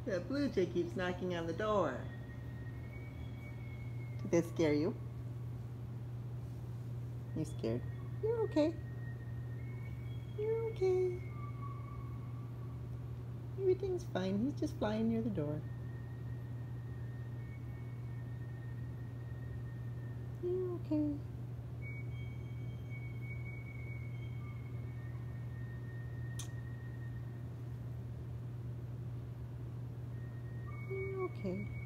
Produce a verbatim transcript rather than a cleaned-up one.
The blue jay keeps knocking on the door. Did that scare you? You scared? You're okay. You're okay. Everything's fine. He's just flying near the door. You're okay. You're okay.